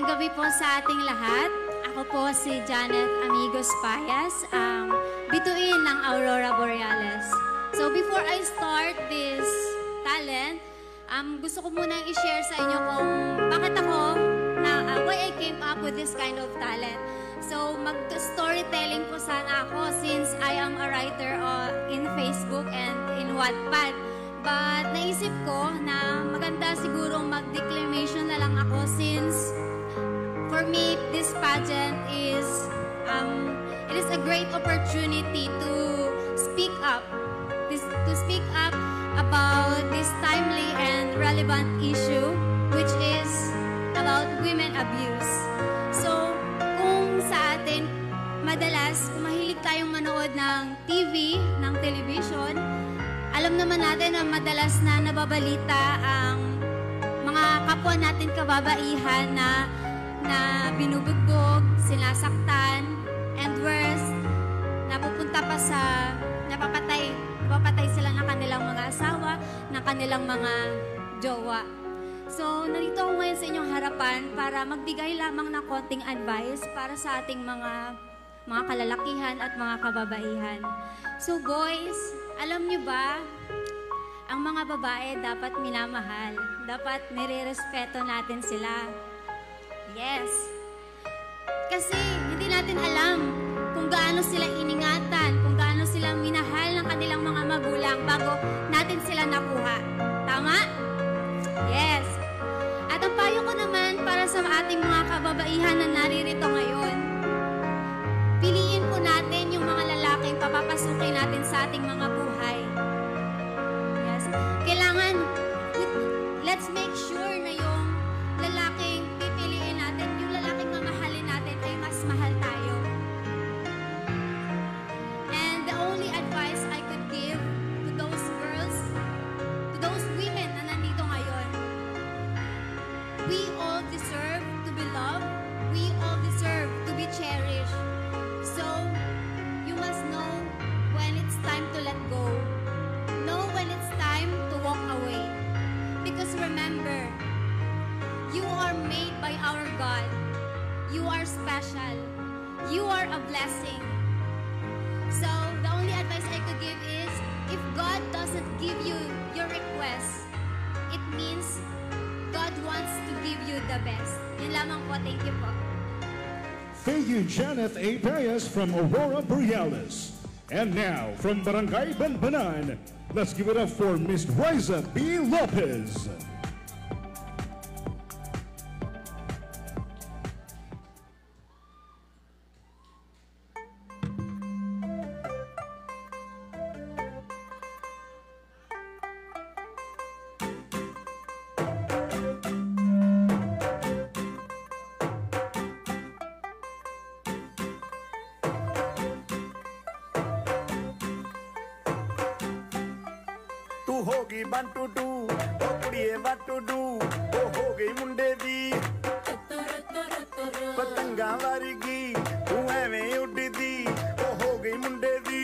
gabi po sa ating lahat. Ako po si Janet Amigos Payas, ang bituin ng Aurora Borealis. So before I start this talent, gusto ko munang i-share sa inyo kung bakit ako, why I came up with this kind of talent. So mag-storytelling po sana ako since I am a writer in Facebook and in Wattpad. But naisip ko na maganda siguro mag-declamation na lang ako since for me, this pageant is, it is a great opportunity to speak up, about this timely and relevant issue, which is about women abuse. So, kung sa atin, madalas, kung mahilig tayong manood ng TV, ng television, alam naman natin na madalas na nababalita ang mga kapwa natin kababaihan na binubugbog, sinasaktan, and worse, napupunta pa sa napapatay sila ng kanilang mga asawa, ng kanilang mga jowa. So, nandito ako ngayon sa inyong harapan para magbigay lamang ng konting advice para sa ating mga kalalakihan at mga kababaihan. So, boys, alam niyo ba, ang mga babae dapat minamahal, dapat nire-respeto natin sila. Yes. Kasi hindi natin alam kung gaano sila iningatan, kung gaano sila minahal ng kanilang mga magulang bago natin sila nakuha. Tama? Yes. At ang payo ko naman para sa ating mga kababaihan na naririto ngayon, piliin po natin yung mga lalaking papapasukin natin sa ating mga buhay. Yes. Kailangan, let's make sure na yung lalaking pipiliin natin, yung lalaking mamahalin natin ay mas mahal tayo. And the only advice I could give to those girls, to those women na nandito ngayon, we all deserve to be loved, we all deserve to be cherished. So, you must know when it's time to let go, know when it's time to walk away. Because remember, you are made by our God. You are special. You are a blessing. So, the only advice I could give is, if God doesn't give you your request, it means God wants to give you the best. Yun lamang po. Thank you po. Thank you, Janet A. Payas from Aurora Borealis. And now, from Barangay Banbanan, let's give it up for Miss Riza B. Lopez. हो गई 1 2 2 ओ कुड़िए 1 2 2 ओ हो गई मुंडे दी पतंगा वर्गी तू एवें उड़दी ओ हो गई मुंडे दी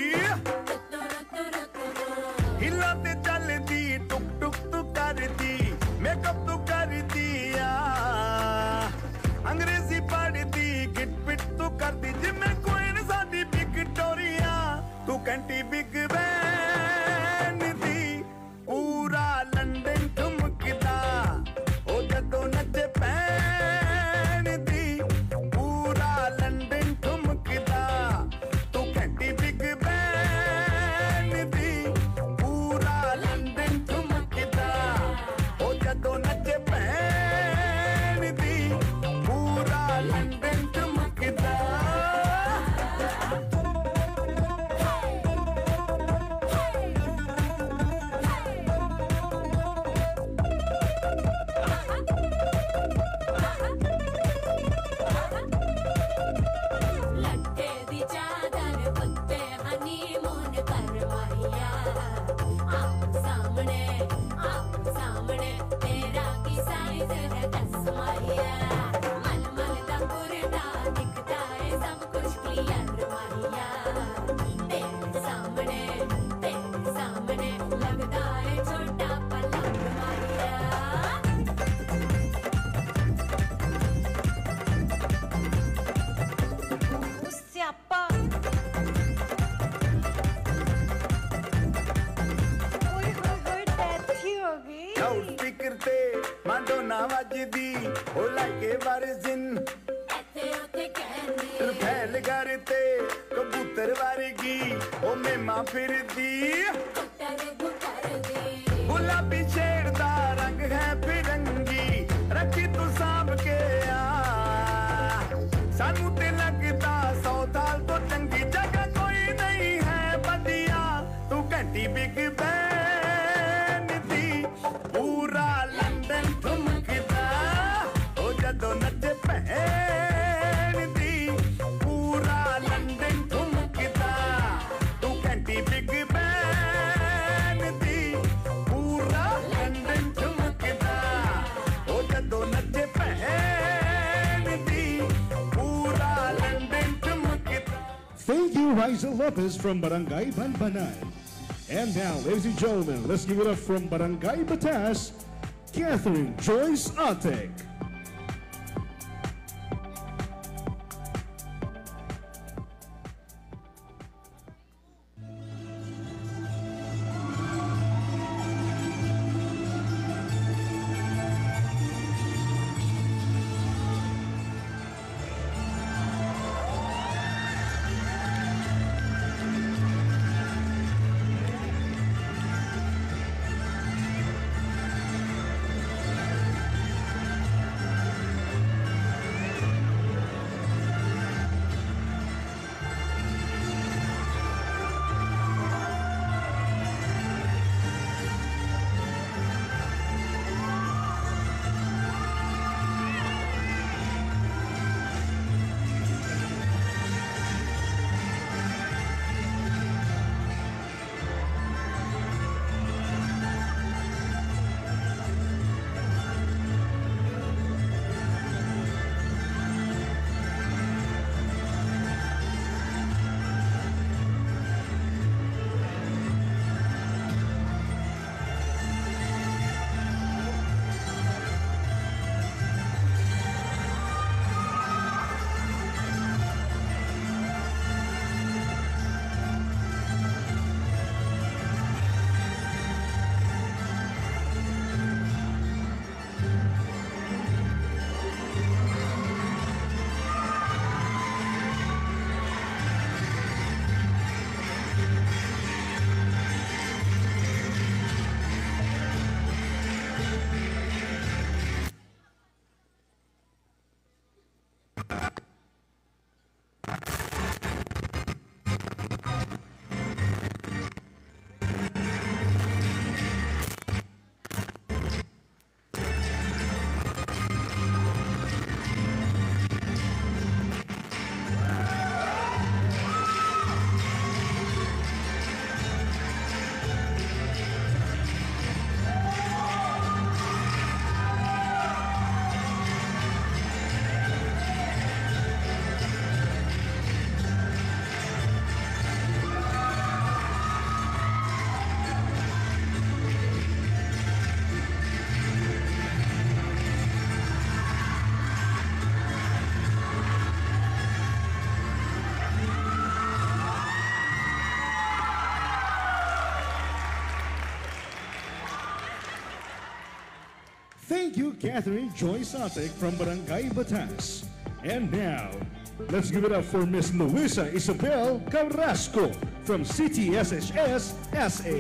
हिला ते चलदी टुक टुक तू करदी मेकअप तू करदी अंग्रेजी पढ़दी गिट पिट तू करदी जिम्मे कोई न साडी विक्टोरिया तू कैंटी बिग बैन दी पूरा लंदन ठुमकदा ओ जदों नच पैन दी पूरा लंदन ਨਾ ਵੱਜਦੀ ਉਹ ਲੈ ਕੇ ਵਰਜਨ ਇੱਥੇ ਉੱਥੇ ਕਹਿੰਦੇ ਫੈਲ ਘਰ ਤੇ ਕਬੂਤਰ ਵਰਗੀ ਉਹ ਮੇਮਾ ਫਿਰਦੀ ਗੁੱਟਰ ਦੀ ਗੁਲਾਬੀ ਸ਼ੇਰ ਦਾ ਰੰਗ ਹੈ ਫਿਰੰਗੀ ਰੱਖੀ ਤੂੰ ਸਾਂਭ ਕੇ ਆ ਸਾਨੂੰ ਤੇ ਲੱਗਦਾ 100 ਸਾਲ ਤੋਂ ਚੰਗੀ ਜਗ੍ਹਾ ਕੋਈ ਨਹੀਂ ਹੈ ਵਧੀਆ ਤੂੰ ਘੰਟੀ ਬਿਗ ਬੈਨ ਦੀ ਪੂਰਾ ਲੰਡਨ ਠੁਮਕਦਾ ਉਹ ਜਦੋਂ ਨੱਚੇ ਭੈਣ ਦੀ ਪੂਰਾ ਲੰਡਨ ਠੁਮਕਦਾ ਤੂੰ ਘੰਟੀ ਬਿਗ ਬੈਨ ਦੀ ਪੂਰਾ ਲੰਡਨ ਠੁਮਕਦਾ ਉਹ ਜਦੋਂ ਨੱਚੇ ਭੈਣ ਦੀ ਪੂਰਾ ਲੰਡਨ ਠੁਮਕਦਾ Thank you, Riza Lopez from Barangay Banbanan. And now, ladies and gentlemen, let's give it up from Barangay Batas, Catherine Joyce Atek. Thank you, Catherine Joyce Atek from Barangay Batas. And now, let's give it up for Miss Luisa Isabel Carrasco from CTSHS SA.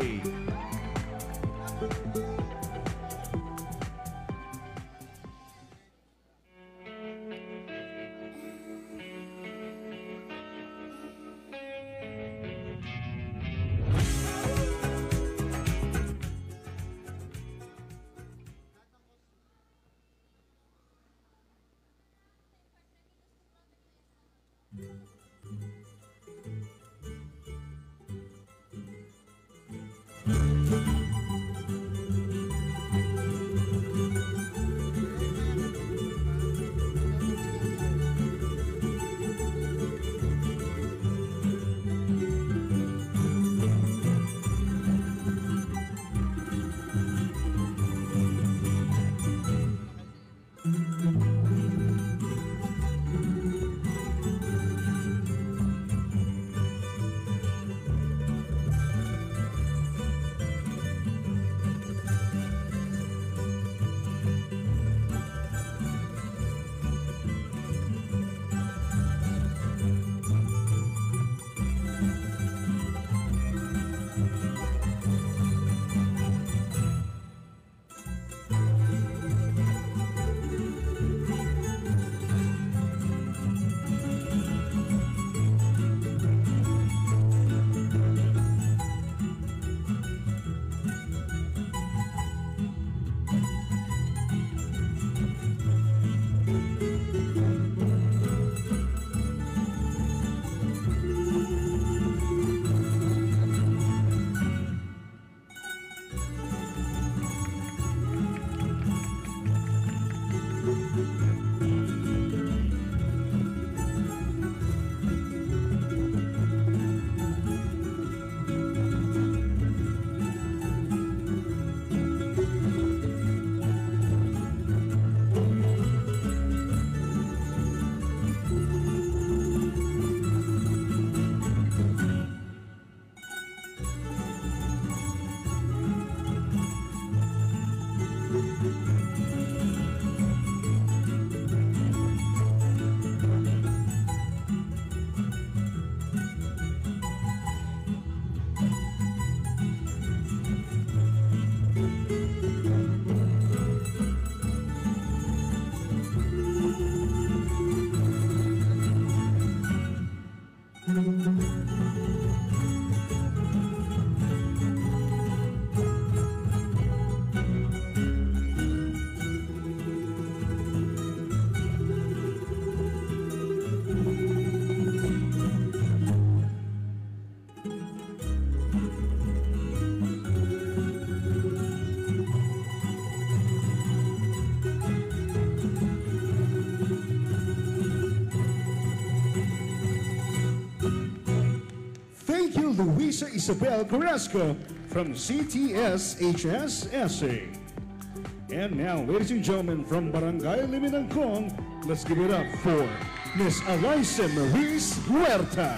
Thank you, Luisa Isabel Carrasco from CTS-HSSA. And now, ladies and gentlemen, from Barangay Liminangkong, let's give it up for Miss Eliza Maris Huerta.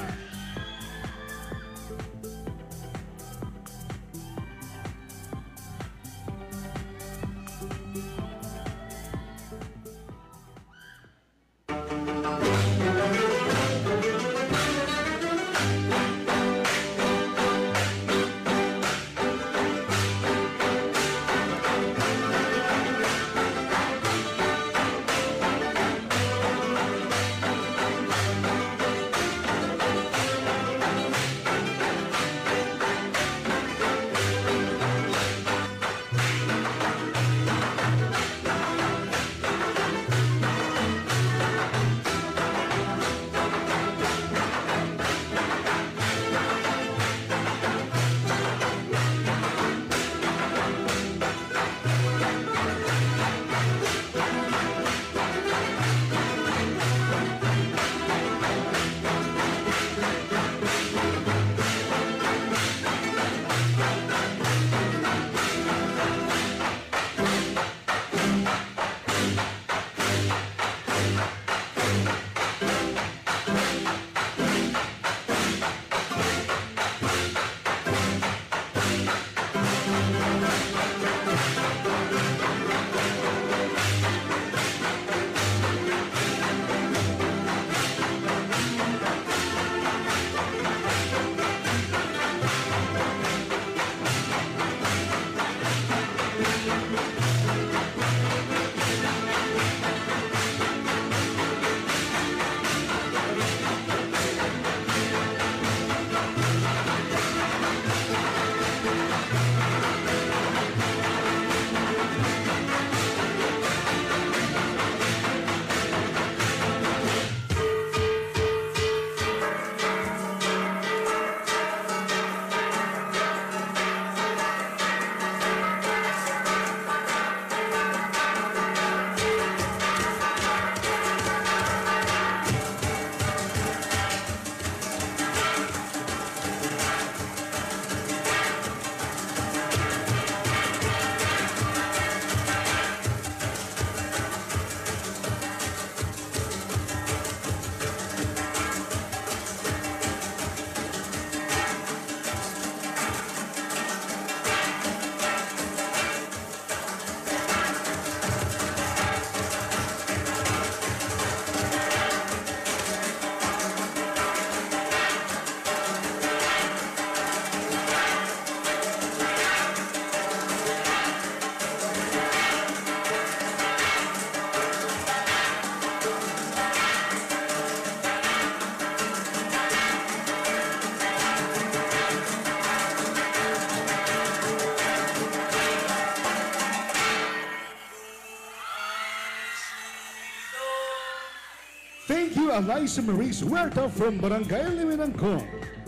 Thank you, Eliza Maris Huerta from Barangay Liminangkong.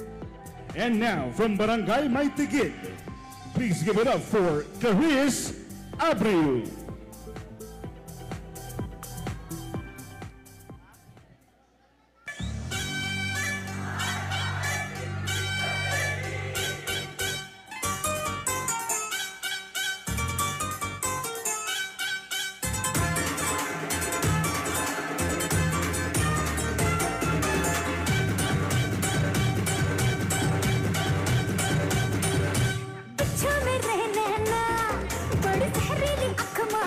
And now, from Barangay Maytigit, please give it up for Caris Abreu. बिच्छू मेरे नैना बड़ी जहरीली आँख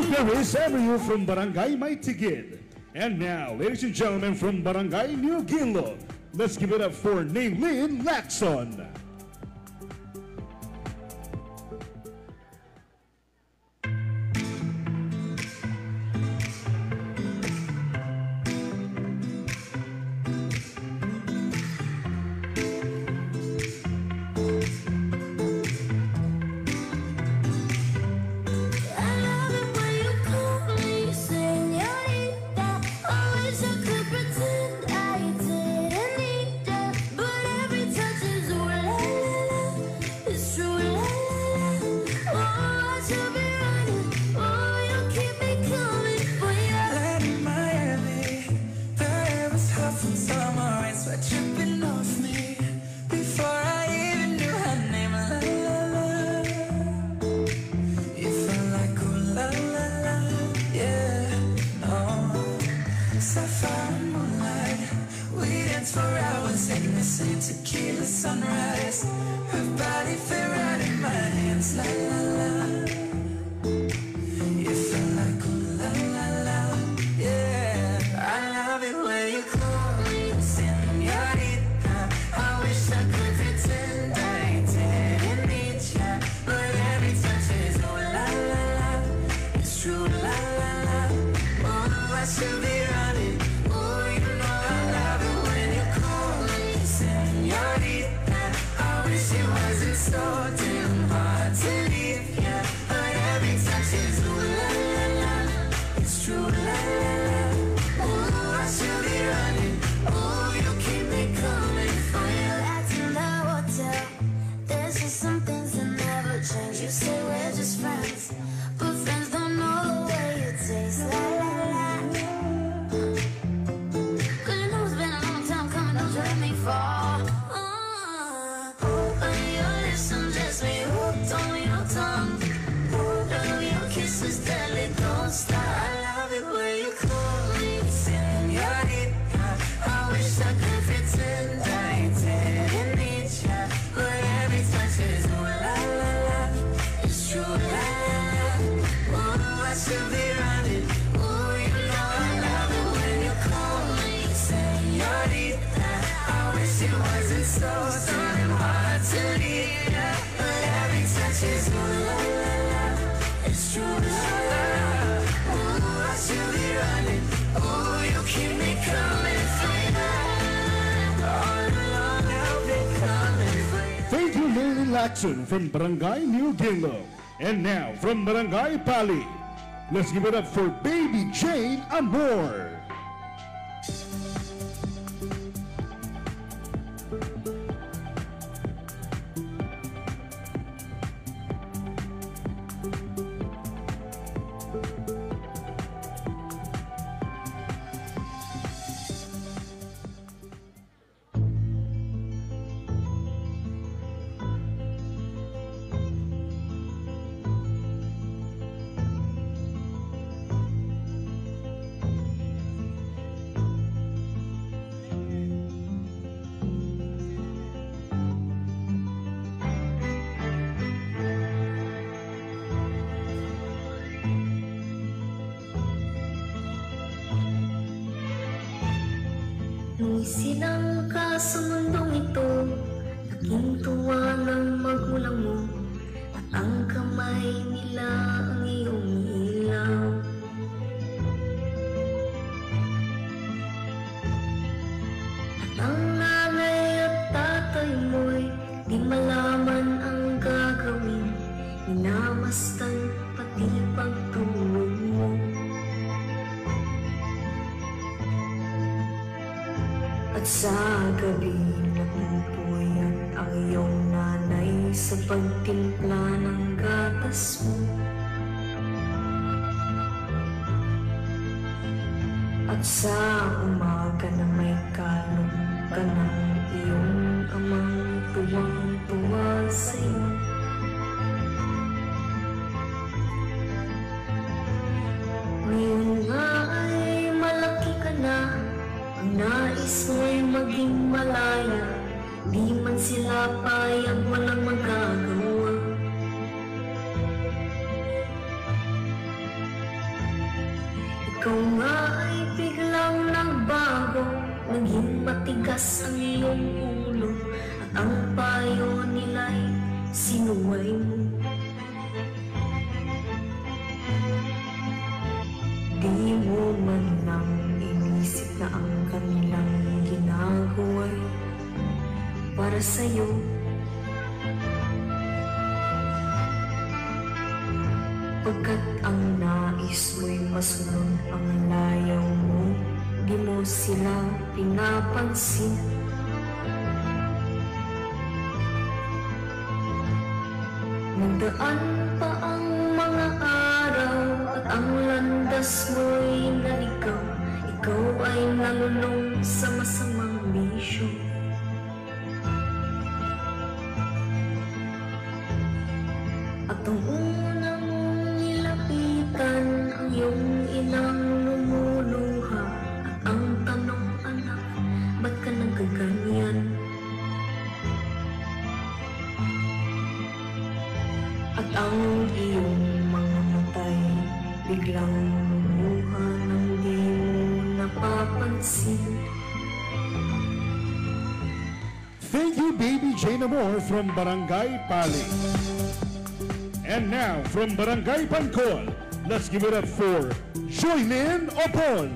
Paris Avenue from Barangay Maytigid. And now, ladies and gentlemen, from Barangay New Guinlo, let's give it up for Naylin Lacson. Tequila sunrise, her body fit right in my hands, la la la. You feel like ooh la la la, yeah. I love it when you call me señorita. I wish I could pretend I didn't need ya, but every touch is ooh la la la. It's true la la la. Oh, I should be running. Oh, you know I love it when you call me señorita. I wish it wasn't so damn hard to leave ya, but every touch is ooh la la la. It's true la la la. Oh, I should be running. Oh, you keep me coming for you. At the hotel, there's just some things that never change. You say we're just friends, but friends don't know the way you taste. La la la. 'Cause you know it's been a long time coming, don't you let me fall. On your lips, undress me, hooked on your tongue. Love your kisses, deadly, don't stop. I love it when you call me señorita. I wish I could pretend I didn't need ya, but every touch is ooh la la la. It's true la la la. Oh, I should be running. Oh, you know I love it when you call me señorita. I wish it wasn't so damn hard to leave ya, but every touch is ooh la la la. It's true la la la. Oh, I should be running. Oh, you keep me coming for you. All along I've been coming for you. Thank you, Naylin Lacson from Barangay New Guinlo. And now, from Barangay Pali, let's give it up for Baby Jane Amor. Nung isinang ka sa mundong ito, naging tuwa ng magulang mo, at ang kamay nila ang iyong ilaw. At ang nanay at tatay mo'y di malaman ang gagawin, minamastan pati pagtulog mo. At sa gabi napupuyat ang iyong nanay sa pagtimpla ng gatas mo. At sa umaga na may kalong ka ng iyong amang tuwang-tuwa sa iyo. Ngayon nga ay malaki ka na, ang nais mo'y maging malaya, di man sila payag, walang magagawa. Ikaw nga ay biglang nagbago, naging matigas ang iyong ulo, at ang payo nila'y sinuway mo. Di mo man lang inisip na ang kanilang ginagawa'y para sa'yo. Pagkat ang nais mo'y masunod ang layaw mo, di mo sila pinapansin. Nagdaan pa ang mga araw at ang landas mo'y naligaw. Ikaw ay nalulong sa masamang bisyo. At ang una mong nilapitan, ang iyong inang lumuluha. At ang tanong, anak, ba't ka nagaganyan? At ang iyong mga matay biglang lumuha nang di mo napapansin. Thank you, Baby Jane Amor from Barangay Pali. And now, from Barangay Pancol, let's give it up for Joylyn Opon.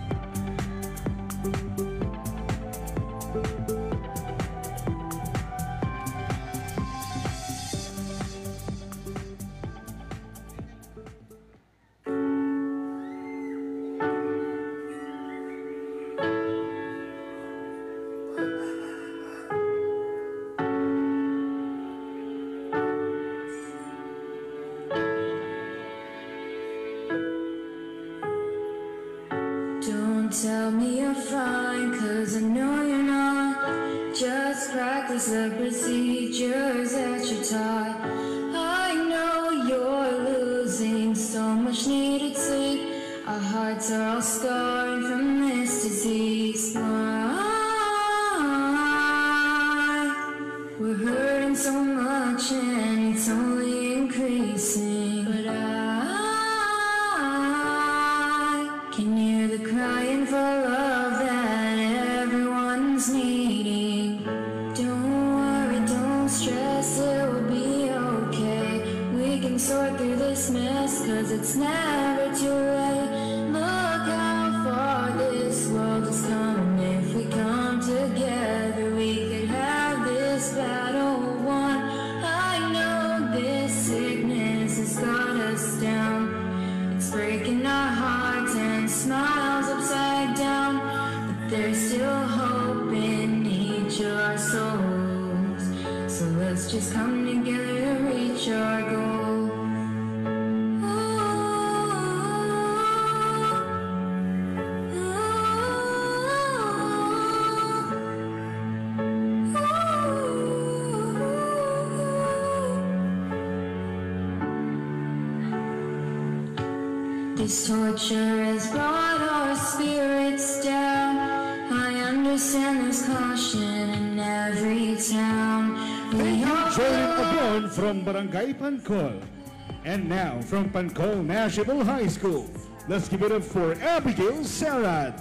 Don't tell me you're fine, cause I know you're not. Just practice the procedures that you're taught. I know you're losing so much needed sleep. Our hearts are all scarred from this disease. Why? We're hurting so much and it's only increasing. But I can hear the crying for love that everyone's needing. Don't worry, don't stress, it will be okay. We can sort through this mess, cause it's never too late. Look how far this world has come. If we come together, we could have this battle won. I know this sickness has got us down. It's breaking our hearts and smiles upside down, but there's still hope in each of our souls. So let's just come together to reach our goal. This torture has brought our spirits down. I understand there's caution in every town. Thank you, Joylyn Opon from Barangay Pancol. And now, from Pancol National High School, let's give it up for Abigail Sarad.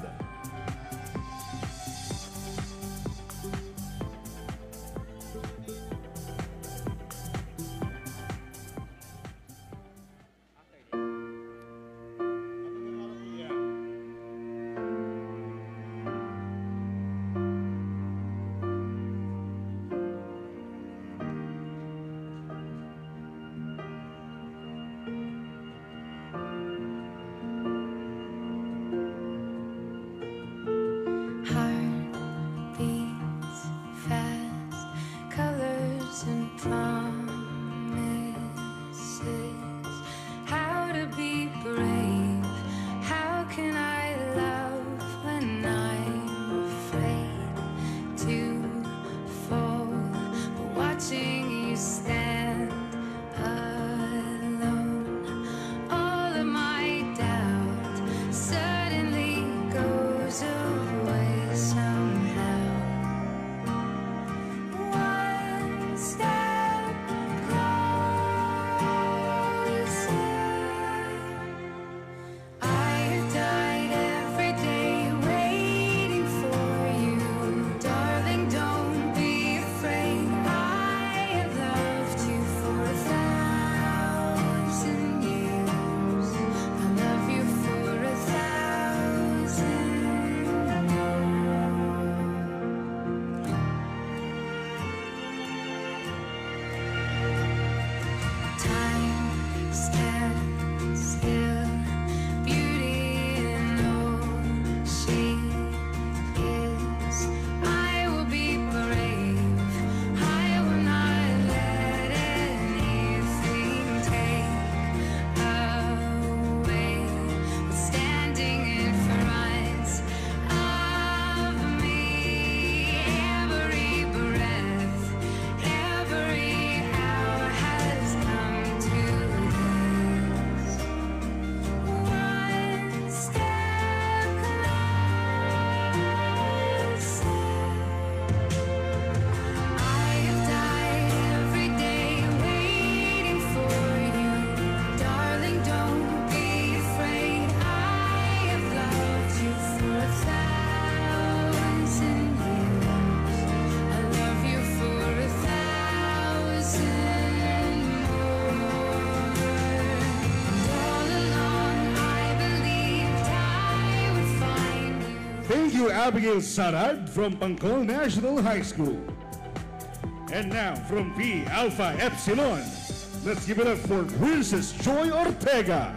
you, Abigail Sarad from Pancol National High School. And now, from P Alpha Epsilon, let's give it up for Princess Joy Ortega.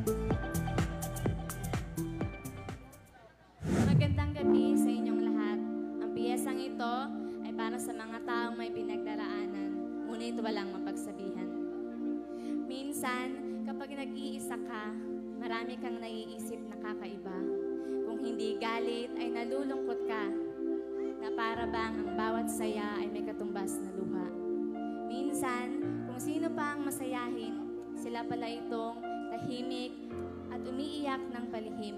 Magandang gabi sa inyong lahat. Ang piyesang ito ay para sa mga taong may pinagdaraanan, ngunit walang mapagsabihan. Minsan, kapag nag-iisa ka, marami kang naiisip na kakaiba. Kung hindi galit, ay nalulungkot ka, na para bang ang bawat saya ay may katumbas na luha. Minsan, kung sino pa ang masayahin, sila pala itong tahimik at umiiyak ng palihim.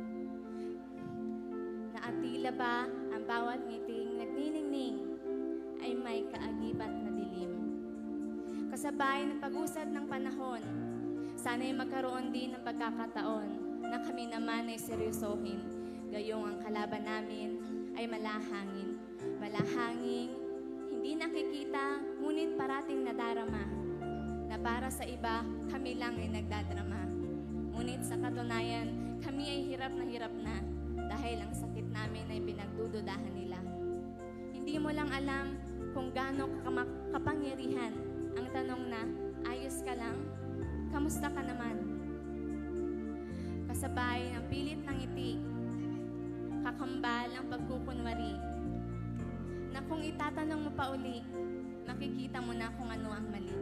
Naatila ba ang bawat ngiting nagniningning ay may kaagibat na dilim. Kasabay ng pag-usad ng panahon, sana'y magkaroon din ng pagkakataon na kami naman ay seryosohin, gayong ang kalaban namin ay malahangin. Malahanging, hindi nakikita, ngunit parating nadarama, na para sa iba, kami lang ay nagdadrama. Ngunit sa katunayan, kami ay hirap na dahil ang sakit namin ay pinagdududahan nila. Hindi mo lang alam kung gaano kapangyarihan ang tanong na, ayos ka lang? Kamusta ka naman? Kasabay ng pilit ng ngiti, kakambal ang pagkukunwari, na kung itatanong mo pa uli, makikita mo na kung ano ang mali.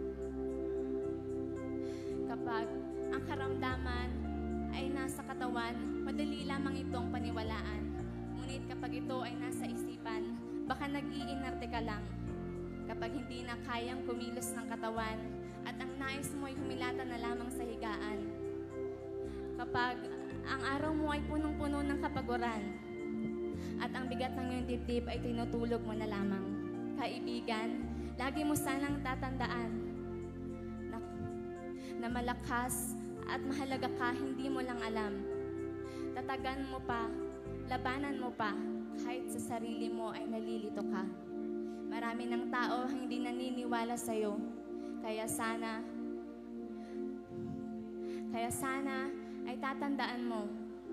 Kapag ang karamdaman ay nasa katawan, madali lamang itong paniwalaan. Ngunit kapag ito ay nasa isipan, baka nag-iinarte ka lang. Kapag hindi na kayang kumilos ng katawan at ang nais mo ay humilata na lamang sa higaan. Kapag ang araw mo ay punong-puno ng kapaguran at ang bigat ng iyong dibdib ay tinutulog mo na lamang. Kaibigan, lagi mo sanang tatandaan na malakas at mahalaga ka, hindi mo lang alam. Tatagan mo pa, labanan mo pa, kahit sa sarili mo ay nalilito ka. Marami ng tao ang hindi naniniwala sa'yo, kaya sana ay tatandaan mo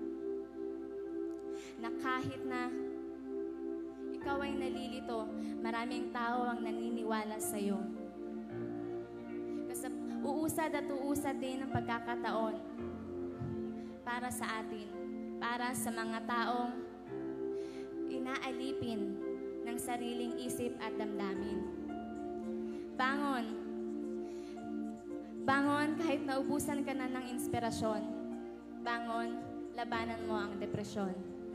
na kahit na ikaw ay nalilito, maraming tao ang naniniwala sa'yo. Kasi uusad at uusad din ang pagkakataon para sa atin, para sa mga taong inaalipin ng sariling isip at damdamin. Bangon! Bangon kahit naubusan ka na ng inspirasyon. Bangon, labanan mo ang depresyon.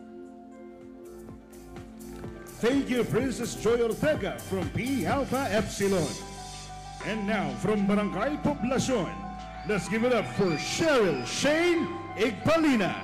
Thank you, Princess Joy Ortega from P Alpha Epsilon. And now, from Barangay Poblacion, let's give it up for Cheryl Shane Igpalina.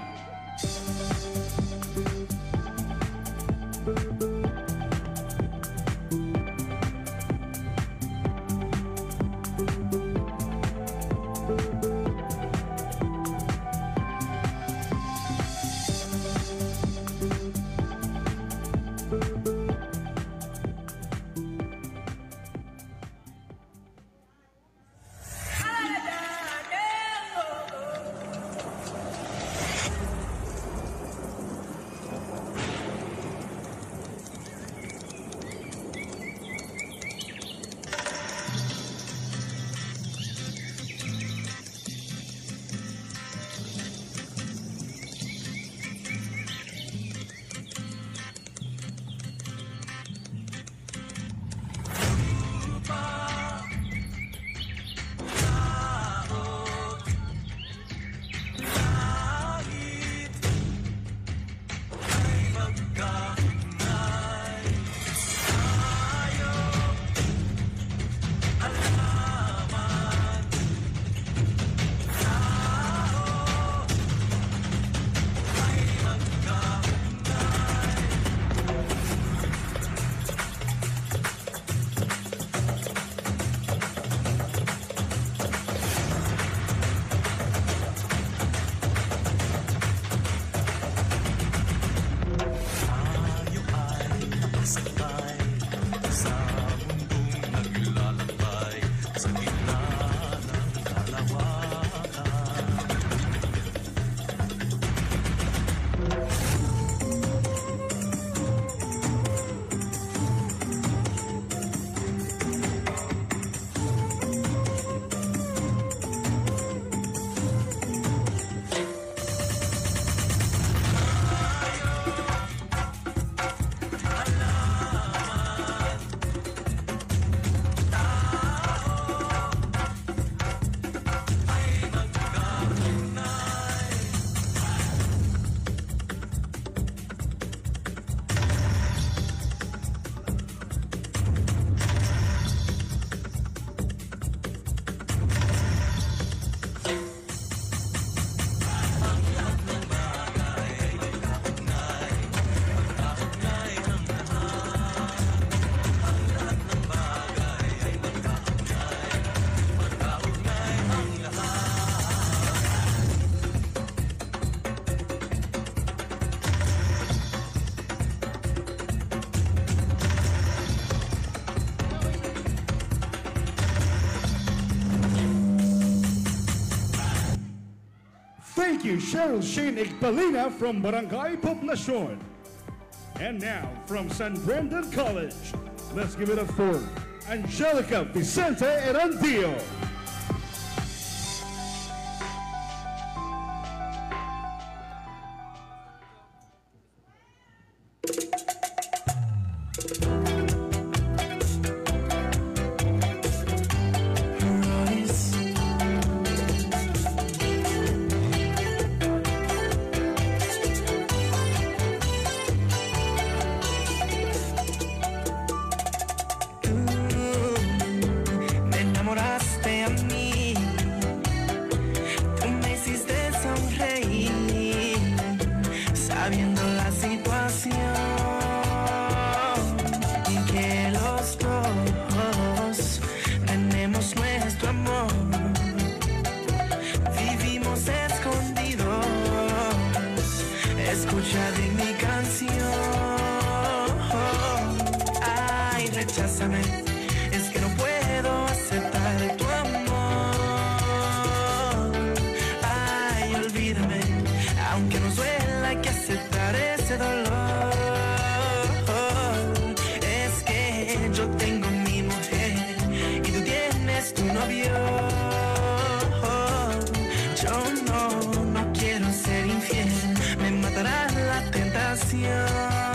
Thank you, Cheryl Shane Igbalina from Barangay Poblacion. And now, from San Brendan College, let's give it up for Angelica Vicente Erandio. Me enamoraste a mí, tú me hiciste sonreír, sabiendo la situación y que los dos tenemos nuestro amor. Vivimos escondidos, escucha de mi canción. Ay, recházame, es que no puedo aceptar tu amor. Ay, olvídame, aunque nos duela hay que aceptar ese dolor. Es que yo tengo mi mujer y tú tienes tu novio. Yo no quiero ser infiel, me matará la tentación.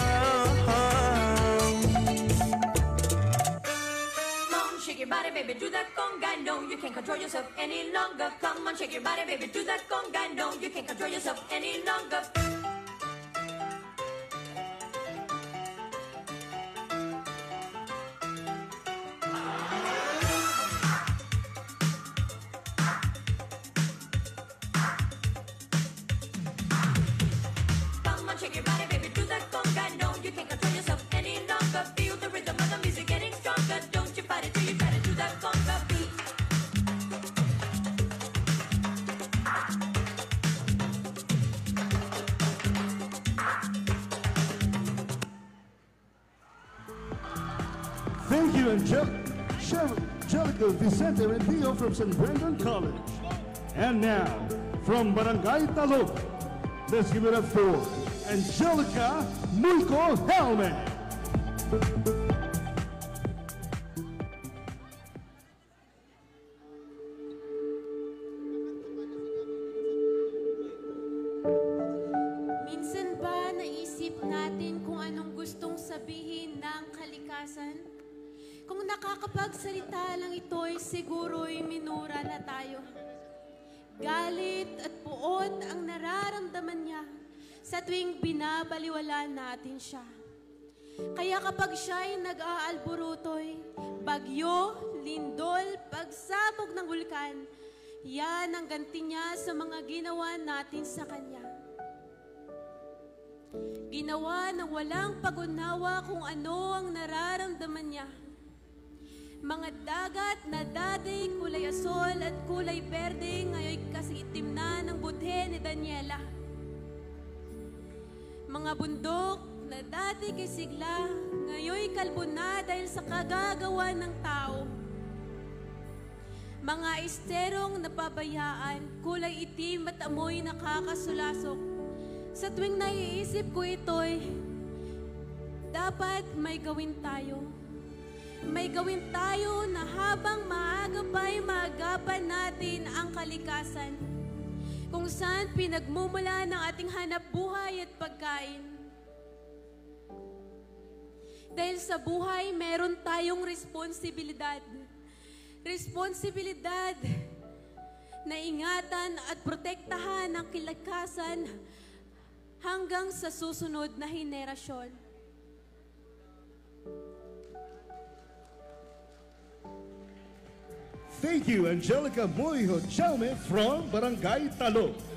Shake your body, baby, do that conga. No, you can't control yourself any longer. Come on, shake your body, baby, do that conga. No, you can't control yourself any longer. Come on, shake your body, baby, do that conga. No, you can't control yourself any longer. Feel the rhythm of the music getting stronger. Don't you fight it till you try to do that conga beat. Thank you, Angelica Vicente Erandio from San Brendan College. And now, from Barangay Talog, let's give it up for Angelica Mulco Helmet. Minsan ba naisip natin kung anong gustong sabihin ng kalikasan? Kung nakakapagsalita lang ito'y siguro'y minura na tayo. Galit at puot ang nararamdaman niya sa tuwing binabaliwala natin siya. Kaya kapag siya'y nag-aalburutoy, bagyo, lindol, pagsabog ng bulkan, yan ang ganti niya sa mga ginawa natin sa kanya. Ginawa ng walang pag-unawa kung ano ang nararamdaman niya. Mga dagat na dati kulay asol at kulay berde, ngayon kasi itim na ng budhe ni Daniela. Mga bundok na dati kay sigla, ngayon kalbo na dahil sa kagagawa ng tao. Mga esterong napabayaan, kulay itim at amoy nakakasulasok. Sa tuwing naiisip ko ito'y, dapat may gawin tayo. May gawin tayo na habang maaga pa'y maagapan natin ang kalikasan, kung saan pinagmumula ng ating hanap buhay at pagkain. Dahil sa buhay, meron tayong responsibilidad. Responsibilidad na ingatan at protektahan ang kalikasan hanggang sa susunod na henerasyon. Thank you, Angelica Moiho Jaume from Barangay Talog.